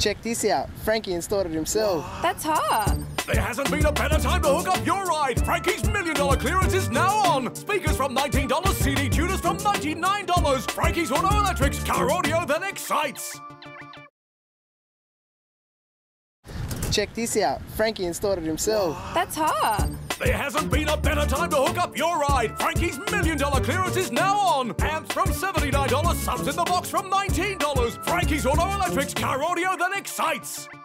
Check this out. Frankie installed it himself. That's hot. There hasn't been a better time to hook up your ride. Frankie's $1 million clearance is now on. Speakers from $19, CD tuners from $99. Frankie's Auto Electrics, car audio that excites. Check this out. Frankie installed it himself. That's hot. There hasn't been a better time to hook up your ride. Frankie's $1 million clearance is now on. Amps from $79, subs in the box from $19. Frankie's Auto Electrics, car audio that excites.